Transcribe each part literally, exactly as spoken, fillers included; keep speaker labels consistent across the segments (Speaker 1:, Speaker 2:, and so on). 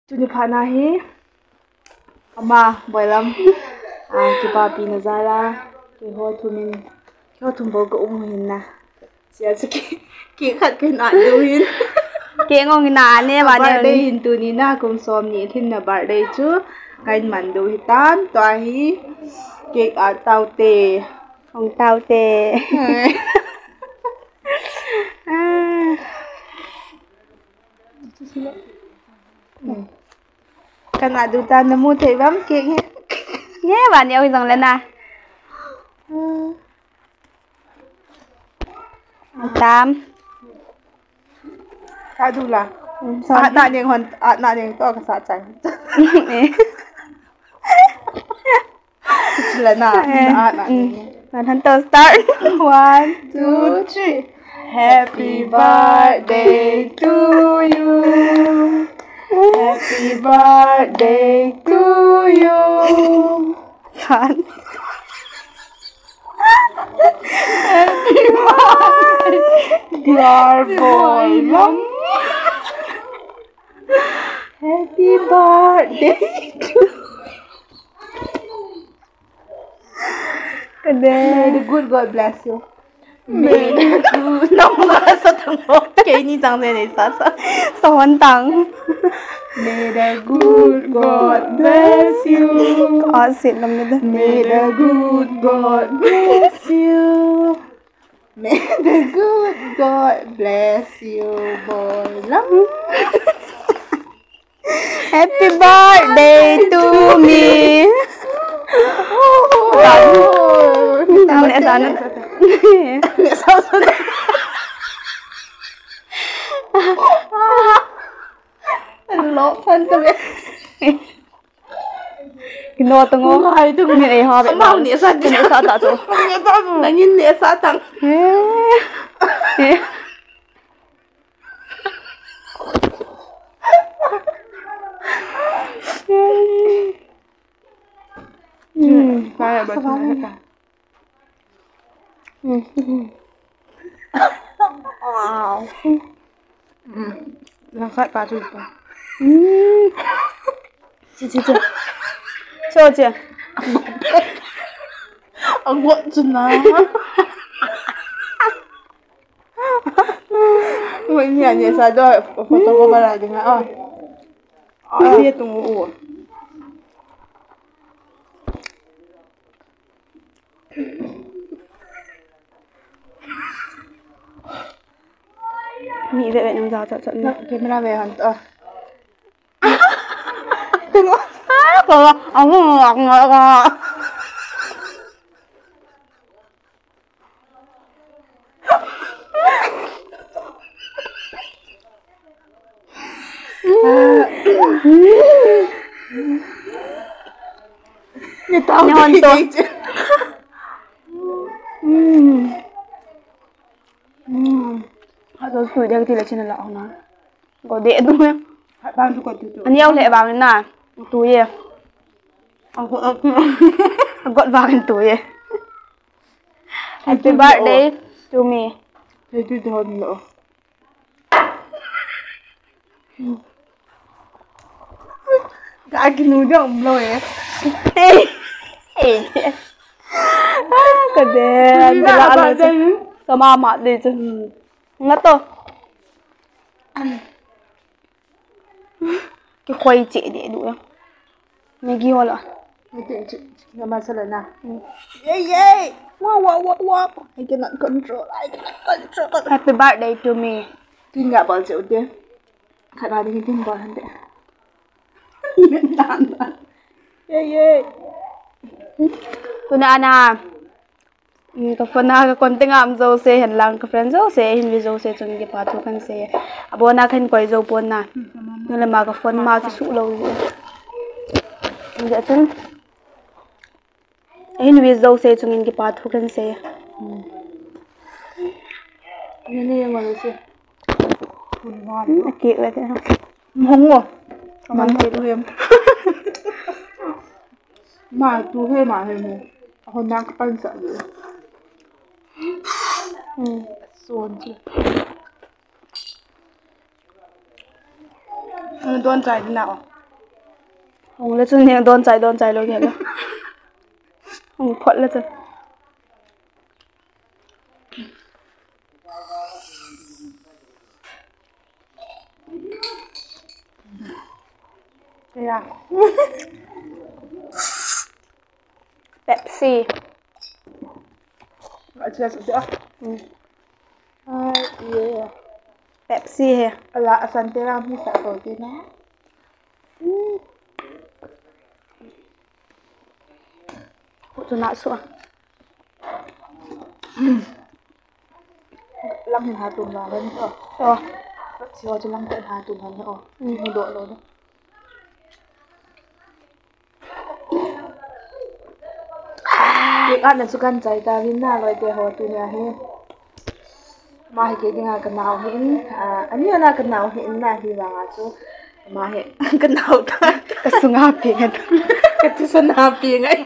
Speaker 1: Tuni phana hi ama boilam ah kipa pi na zala ki ho thumin ho thumbo ko um hinna sia ki ki khat ke na du hin
Speaker 2: ke ngong na ne ma ne
Speaker 1: birthday hin tu ni na kum som ni thin na birthday chu kain man du hitan to hi ke a tau te
Speaker 2: không tao te
Speaker 1: kan adu ta na mu thei bam ke nghe
Speaker 2: nghe bạn yêu rằng lên à tám
Speaker 1: adu la sa na ning hon na ning to ka sa chang là na na na
Speaker 2: bạn thân tôi start
Speaker 1: one two three happy birthday to you happy birthday to you
Speaker 2: Happy
Speaker 1: birthday dear Boilam happy birthday to May the good God bless you. May the good
Speaker 2: Nông mà sao thằng bố kỹ như rằng này này sao sao sao hoàn tặng.
Speaker 1: May the good God bless you.
Speaker 2: Có xịn lắm đấy.
Speaker 1: May the good God bless you. May the good God bless you, Boilam.
Speaker 2: Happy birthday to me. Tao lẽ sao nữa?
Speaker 1: Lẽ sao nữa? Lỗ phân tôi biết.
Speaker 2: Cái nô tôi ngô.
Speaker 1: Hai tôi
Speaker 2: mình ấy ho vậy mà.
Speaker 1: Lẽ sao
Speaker 2: cái lẽ sao tạo rồi?
Speaker 1: Lẽ sao rồi? Là nhìn lẽ sao tăng?
Speaker 2: Ừ,
Speaker 1: phải là bớt hết cả. Wow. Ừ, là phát ba chục ba.
Speaker 2: Ừ. Chị chị chị. Cho chị.
Speaker 1: Ông quận chân nào? Mình nhận nhận sao rồi? Photo có bao lại tiếng à? Ờ, biết tung ủ.
Speaker 2: Mỹ vậy vậy nông giáo chọn chọn.
Speaker 1: Camera về hẳn ờ.
Speaker 2: Có ông ngọt ngọt ngọt.
Speaker 1: Người tao
Speaker 2: hôn tôi. Họ tôi sủi đây thì là trên là lọ nó. Có đệ đúng không?
Speaker 1: Hãy bao nhiêu quả từ từ.
Speaker 2: Anh yêu lệ vào cái nào? Túi à?
Speaker 1: Ông gọn
Speaker 2: Ông gọn vào cái túi à? Happy birthday to me.
Speaker 1: Thế tôi thôn nữa. Cái cái núi động rồi ấy.
Speaker 2: Ê. Ê. Cái đèn. Cái lạ là chứ. Sao mà mà đi chứ. Ngất tôi. Cái khoai chị để đủ không? Mày ghi hoa lọ.
Speaker 1: Mày tiện chị. Nga mà sao lần nào? Yeah yeah. Wow wow wow wow. I cannot control. I cannot control.
Speaker 2: Happy birthday to me.
Speaker 1: Tin nggak bao nhiêu tiền? Khả năng thì tin bao nhiêu tiền? Miễn đàn mà. Yeah yeah.
Speaker 2: Tôi nãy à. Cái phần nào cái con tiếng am dâu xe hình lang cái phần dâu xe hình vì dâu xe chung cái part thu kan xe. Abo na kan quay dâu pon na. Nên là mà cái phần mà cái sụ lâu rồi. Dạ chân. Hình vì dâu xe chung cái part thu kan xe.
Speaker 1: Nên nên mà gì?
Speaker 2: Ngon. Kệ vậy thế không?
Speaker 1: Không rồi. Mà thấy tôi em. Mà tôi hay mà hay mà. Hôm nay các bạn sợ gì?
Speaker 2: Ừ.
Speaker 1: Xuân chứ. Anh đoan trái thế nào?
Speaker 2: hồng lên chân nhiều đòn chạy đòn chạy luôn kìa hồng phật lên chân
Speaker 1: thế à
Speaker 2: Pepsi
Speaker 1: gọi chưa sữa
Speaker 2: ừ.
Speaker 1: ai yeah
Speaker 2: Pepsi hè
Speaker 1: là asante ram hi sa ko ti na
Speaker 2: hỗ trợ nạ sữa
Speaker 1: lăng hình hà tùng vào lên thôi
Speaker 2: rồi
Speaker 1: chiều cho lăng tận hà tùng vào nữa một độ rồi đó việc ăn là sự can trái ta vin na loại cái hồ tu nhà he mà hay cái nga cái nào hiện à anh nhớ là cái nào hiện là thì là chú mà hiện cái nào ta
Speaker 2: cái sung hấp thì nghe
Speaker 1: cái thứ sân hạp tiền ấy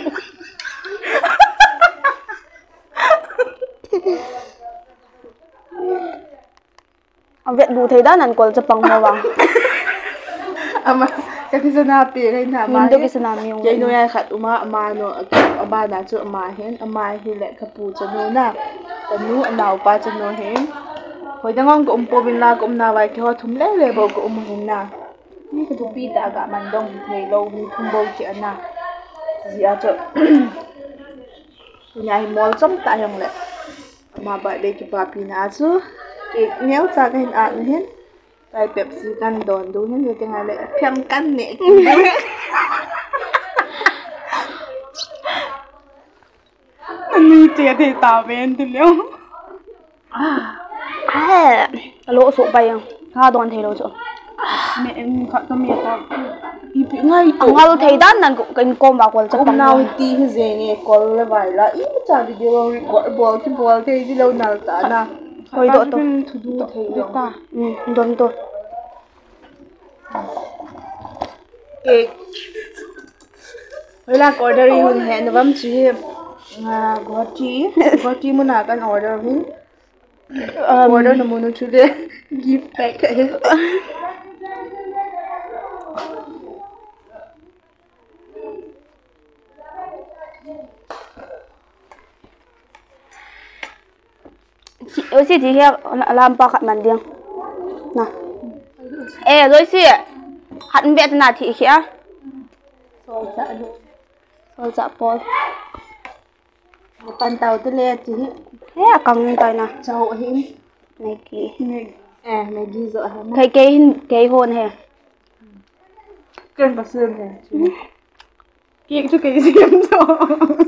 Speaker 2: Việt đủ thấy đó năn quần chụp bằng hoa vàng
Speaker 1: ama cái thứ sân hạp tiền ấy nè
Speaker 2: mà cái sân hạp miếng
Speaker 1: vậy nói ai khát uma ama nó ở ba đã cho ama hiện ama hiện lại cái bù cho nó nè cái nu nào ba cho nó hiện hồi đang ngon cũng po bin la cũng nào vậy cái họ thùng lẽ lẽ bầu cũng hiện nèนี่คือทุกปีแต่อากาศมันดงเทโลมีคุมโบเขียนนะสิอาจจะยายมอลจ้องตาอย่างแหละมาบ่ายเด็กปาปีนาซูเอกเนี้ยจากเห็นอ่านเห็นไปเป๊ปซี่กันโดนดูเห็นอยู่จังไงเลยเพียงกันเนี่ย
Speaker 2: อันนี้เจี๊ยที่ตาเวนทีเดียวอ่าแฮ่โลสุไปยังข้าโดนเทโลจ้ะ
Speaker 1: mẹ em khát cái mẹ ta y bị ngay
Speaker 2: ang hal thấy đó năn cũng kinh com vào quần chụp
Speaker 1: hôm
Speaker 2: bằng
Speaker 1: nào tí cái gì nghe còn là vậy là ít chả đi điều record ball thì ball thì đi lâu nào ta na
Speaker 2: hồi độ tôi
Speaker 1: thủ đô thấy được
Speaker 2: ta ừ đồn tôi
Speaker 1: cái vậy là order đi hun hẹn vam chỉ à gót chỉ gót chỉ muốn nào cần order hin order nó muốn chú để gift pack cái
Speaker 2: chị ơi chị thì làm ba khát màn điên nè ê rồi chị hẳn biết là chị kia
Speaker 1: rồi dạ được
Speaker 2: rồi dạ bôi
Speaker 1: một bàn tàu tới le chỉ
Speaker 2: thế à cầm tay nè
Speaker 1: cháu hin
Speaker 2: này kì
Speaker 1: à này đi dợ hả
Speaker 2: cái cái cái hôn hè
Speaker 1: cơn vào xương này kiện cho cái gì rồi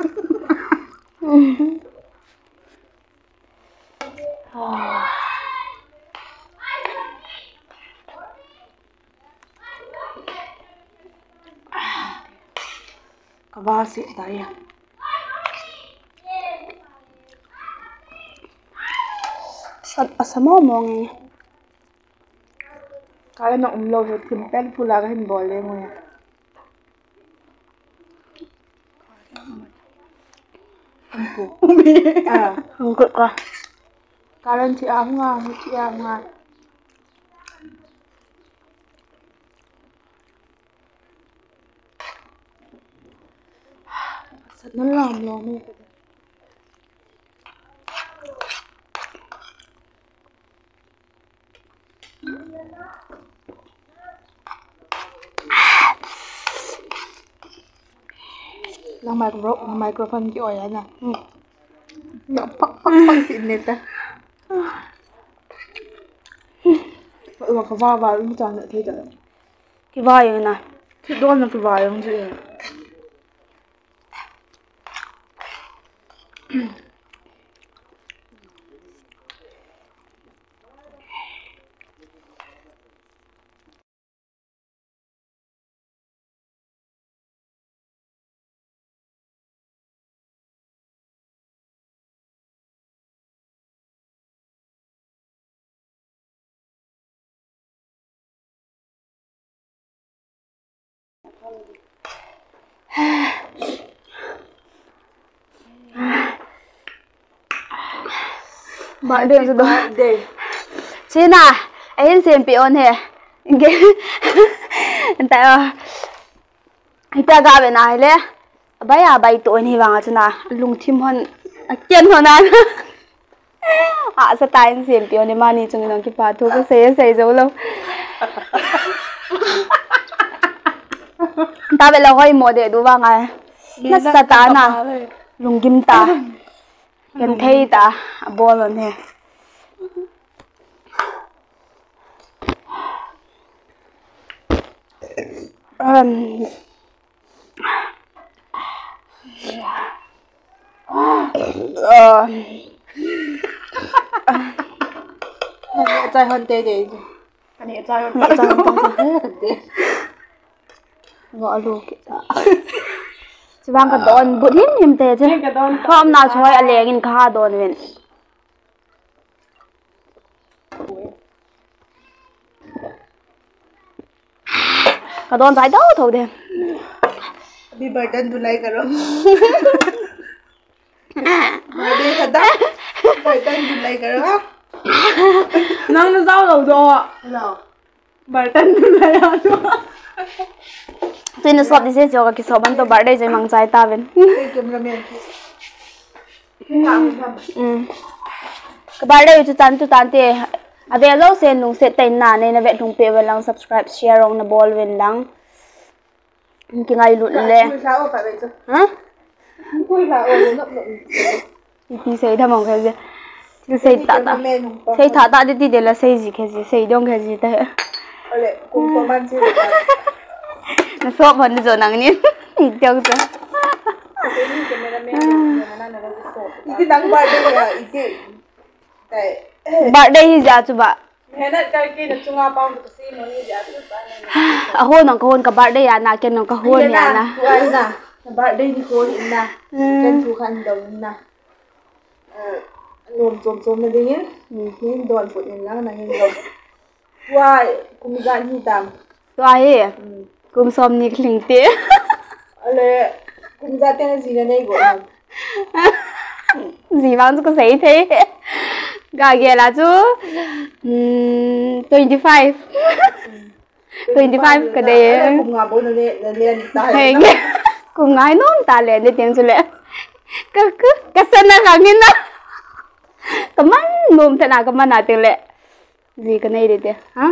Speaker 1: có ba xịn tay à
Speaker 2: sao sao mà mong nghe
Speaker 1: cái nó cũng lâu rồi tìm pen phu là cái hình bò lên rồi
Speaker 2: không biết à không cực à
Speaker 1: cái lên chị áo nga chị áo nga thật nó làm lo mẹ Lang micro microphone kiểu ấy nè. Nó phắc phắc phắc xịn nè ta. Vậy mà cái va vào cũng chẳng nữa thế trời.
Speaker 2: cái vai này nè
Speaker 1: Cái đôn là cái vai không chị?
Speaker 2: bạn đừng rồi
Speaker 1: Đây.
Speaker 2: chị nè em xem bị ôn hè cái tại Hita ga be na le baya bai to ni wanga chuna lung thim hon ken hona a sa tain sem pio ni mani chung nang ki pa thu ko se se zo lo ta be la hoi mo de du wanga na sa ta na lung kim ta ken thei ta bol on he um ờ
Speaker 1: Này trai hơn tê để cái này trai hơn
Speaker 2: mẹ cho con con
Speaker 1: thế là tê
Speaker 2: gọi luôn chị bang cái đòn bụi hiếm hiếm tê chứ hôm nào chơi anh liền in khá đòn vậy cái đòn trái đâu thôi đi
Speaker 1: đi burden tu lại karo burden cái đó burden tu lại karo
Speaker 2: năng nó sao đầu rồi
Speaker 1: nào burden tu lại đó
Speaker 2: tôi nó sắp đi xe cho cái số bánh tôi birthday rồi mang trái ta bên
Speaker 1: cameraman
Speaker 2: ừ cái birthday cho tan cho tan thì à về lâu sen nung set tay na này na về nung pe về lang subscribe share on na ball ven lang cái ngày lụt lệ hả thì xây thầm ông cái gì cái xây tạ tạ xây thả tạ đi đi để là xây gì cái gì xây đông cái gì thế nó xóa phần đi rồi nắng nhỉ đi theo chứ bạn đây thì giá chú bạn à hôn nó có hôn cả bạn đây à na cái nó có hôn nhà na
Speaker 1: bạn đây thì hôn na cái chú khăn đồng na nôm chôm chôm na đi nên đòn phụ nên lăng na nên đồng qua cũng ra như tạm
Speaker 2: Tuai cũng xóm nhịp linh tía
Speaker 1: ale cũng ra tên gì này gọi
Speaker 2: gì bằng có giấy thế gà ghé là chú twenty five twenty five cái đấy
Speaker 1: cùng ngà bố nó lên lên
Speaker 2: hay cùng ngái nón ta lên để tiếng chú lệ cái cứ cái sân này là như nào cái mắt nôm thế nào cái mắt nào tiếng lệ gì cái này đấy thế hả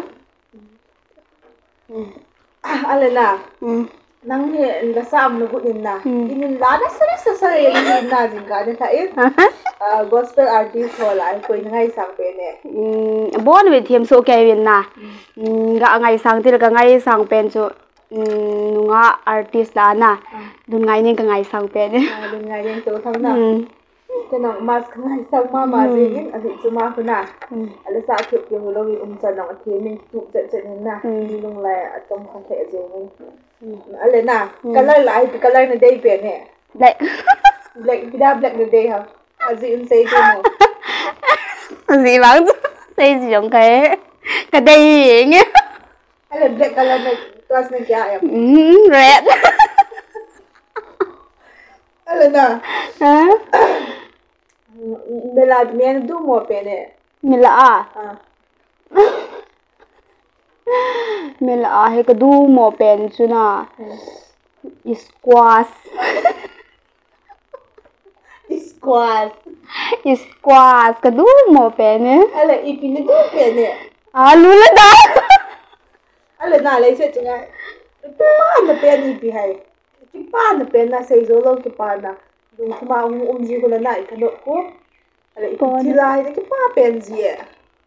Speaker 1: Alena nang he la sam no gudin na inin la na sare sa sare inin na jing ka den thai gospel artist ho lai koi ngai sang pe ne
Speaker 2: bon with him so ke win na ga ngai sang til ga ngai sang pen chu nunga artist la na dun ngai ning ka ngai sang pe ne
Speaker 1: dun ngai ning to thang na cái nó mask ngai sang ma ma jing a di chu ma khu na ala sa khu ke ho lo wi um chan nang the min tu chen chen na ni lung lai atom khan the jing ale na color lai cái color na dei pe ne
Speaker 2: black
Speaker 1: black bida black na dei ha azi um sei ko mo
Speaker 2: gì bằng xây dựng cái cái đây nghe
Speaker 1: ale black color na class na kya em
Speaker 2: red
Speaker 1: ale na
Speaker 2: hả
Speaker 1: bela men du mo pe ne
Speaker 2: mila à mila à hay cái du mo pen chu na squash
Speaker 1: squash
Speaker 2: squash cái du mo pen ne
Speaker 1: ale ipi ne du pe ne
Speaker 2: alu la da
Speaker 1: ale na le se chinga pa na pe ni pi hai ki pa na pe na sei zo lo ki pa na dung kuma um um ji ko la na ka do ko ale ipi ti lai ki pa pen ji e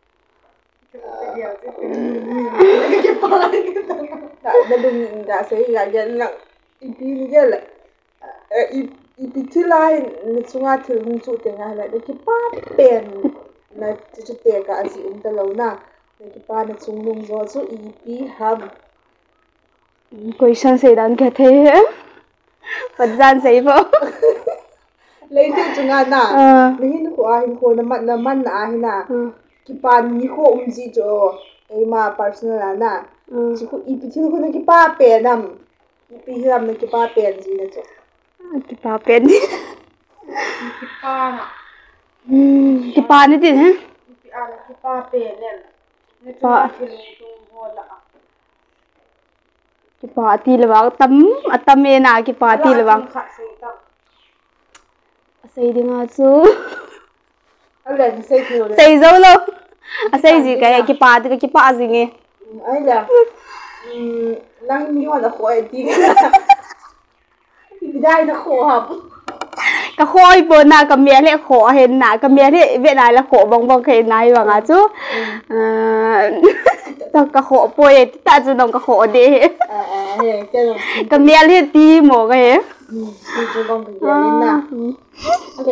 Speaker 1: ki pa na dung da sei ga gen la ipi ni ge la ipi ti lai ni chunga thil hung chu te nga la ki pa pen na ti chu te ka asi um ta lo na ki pa na chung lung zo chu ipi ham
Speaker 2: question से डाल के थे पचान सही पो
Speaker 1: lấy thế chúng ta na nên ko a hin ko na man na man na hin na ki pan ni ko um ji jo e ma personal na ji ko i pi thil ko na ki pa pe nam i pi hiram na ki pa pe ji na cho
Speaker 2: ki pa pen
Speaker 1: ki pa na
Speaker 2: ki pa ni tin है
Speaker 1: ki a ki pa pe ne ne pa thil tu ho la
Speaker 2: ki pa ti lawang tam atame na ki pa ti lawang asai di nga chu sei zo lo asai ji ka ki pa ti ki pa ji nge
Speaker 1: ai la nang mi wa da khoi ti ti dai da kho hab
Speaker 2: ka khoi bo na ka me le kho hen na ka me le ve na la kho bong bong khe nai wa nga chu ta ka kho po e ta chu dong ka kho de
Speaker 1: à à he ke no
Speaker 2: ka me le ti mo ga he
Speaker 1: ti chu bong ke ni na ale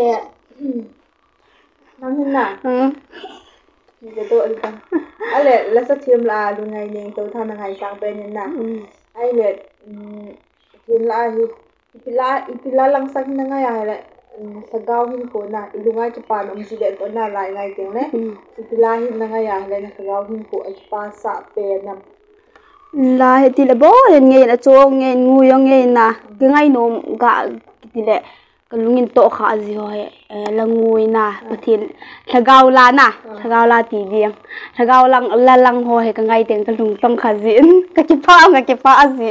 Speaker 1: nam hin na ni ke to ali ta ale la sa thiam la lu ngai ning to tha na ngai sang pe ni na ai le thiam la hi ipila ipila lang sa hin nga ya le sa gaw hin ko na ilungai ki pa nom si de to na lai ngai teng le ipila hin nga ya le na sa gaw hin ko ai pa sa pe nam
Speaker 2: la he ti le bo le nge na chong nge ngu yo nge na ke ngai nom ga ti le kalungin to kha ji ho he la ngui na pathin thagaw la na thagaw la ti diang thagaw lang la lang ho he ka ngai teng kalung tong kha jin ka ki pa nga ki pa ji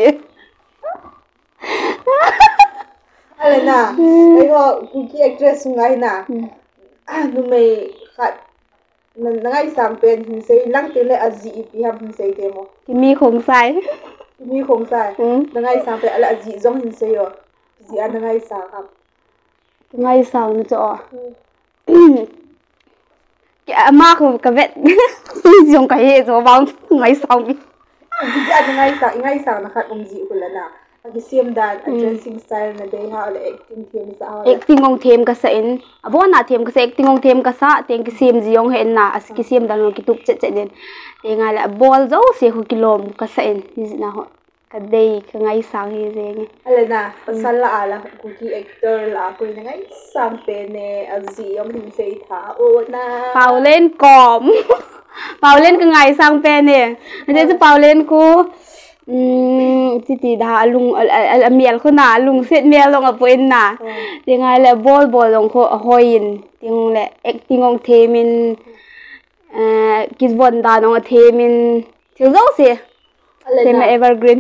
Speaker 1: ale na ai ho ku ki actress ngai na nu mai khat ngai sam pen hin sei lang te le aji pi ham hin sei demo
Speaker 2: ki mi khong sai
Speaker 1: ki mi khong sai ngai sam pe ala aji jong hin sei yo ji an ngai sa ham
Speaker 2: ngai sa na cho ki ma khu ka vet si jong ka he zo bang ngai sa mi
Speaker 1: ji an ngai sa ngai sa na khat um ji kula na agi sim dan dressing style na dei ha le acting them sa ha
Speaker 2: acting ong them ka sa in abo na them ka sa acting ong them ka sa teng ki sim ji ong hen na as ki sim dan ki tup che che den te nga la ball zo se khu kilom ka sa in ni na ho ka dei ka ngai sang hi je nge
Speaker 1: ale na pasal la ala ku ki actor la ko na ngai sang pe ne azi ong hin sei tha o na
Speaker 2: paulen kom paulen ka ngai sang pe ne ne je paulen ku ti ti da lung al miel ko na lung set miel long apoin na ting ai le bol bol long ko hoin ting le acting ong themin eh kis bon da nong themin til zo se tema evergreen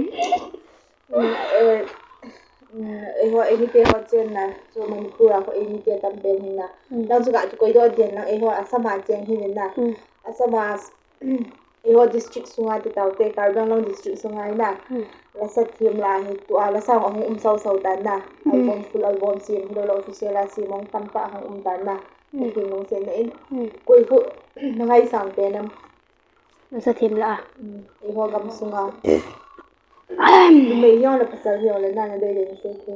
Speaker 1: eh ho ini te ho chen na so man pura ko ini te tam ben hin na dang su ga chu koi do den na eh ho asama chen hin na asama Iho district sungai ti tau te Karbang long district sungai na la sa thiam la hi tu ala sa ang um sau sau tan na album full album sim lo lo official la sim mong tam pa hang um tan na king long sen na in koi hu nangai sang pe nam
Speaker 2: la sa thiam la
Speaker 1: iho gam sunga me yo la pasal yo la na na de de se ke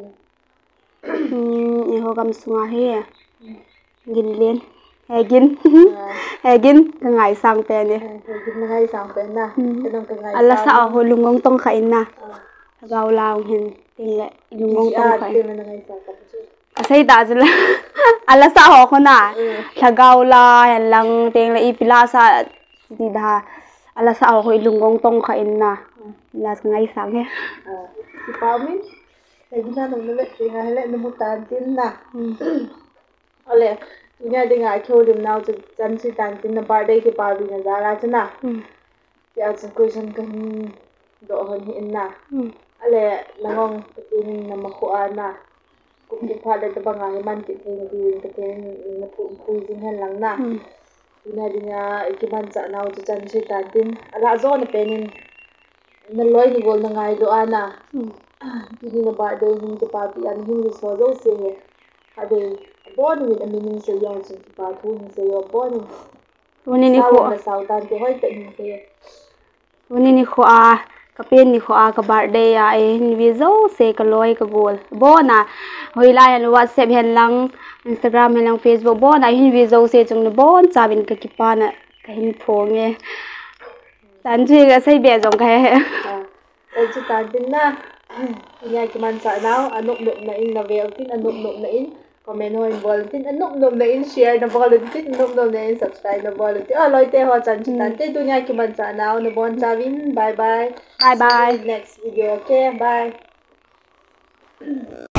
Speaker 2: iho gam sunga he gin len Hegin, hegin kengai sang pe ni.
Speaker 1: Hegin kengai sang pe na. Kenong kengai.
Speaker 2: Ala sa ako lungong tong kain na. Tagaw lang hin ting le lungong tong kain. Kasay ta sila. Ala sa ako na. Tagaw la yan lang ting le ipila sa tida. Ala sa ako lungong tong kain na. Las kengai sang he.
Speaker 1: Si Pamin. Hegin na nung nulit tinga hele numutan din na. Ole. Tunya dinga kyolim now to jan si tan tin na birthday ke party na zara chana ya ch question kan do hon hin na ale langong tin na makho ana kum ki pha da banga he man ki tin ki ke tin na pu pu jing han lang na tunya dinga ki man cha now to jan si tan tin ala zo na penin na loi ni gol na ngai do ana ni na birthday ni ke party an hin so zo se he ade born with a meaning so young to pa thu ni se yo born
Speaker 2: Tuni ni ko
Speaker 1: na sau tan te hoi te ni se
Speaker 2: Tuni ni ko a ka pen ni ko a ka birthday a e ni vi zo se ka loi ka gol bo na hoi lai an WhatsApp hen lang Instagram hen lang Facebook bo na hin vi zo se chung na bon chabin ka ki pa na ka hin phong e tan chi ga sai be jong ka he
Speaker 1: ai chu tan tin na ya ki man sa now anuk nuk na in na vel tin anuk nuk na in comment ho involved tin anuk nuk na in share na bol tin anuk nuk na in subscribe na bol tin aloi te ho chan chan tan te dunya ki man sa now na bon chavin bye bye
Speaker 2: bye bye
Speaker 1: next video okay bye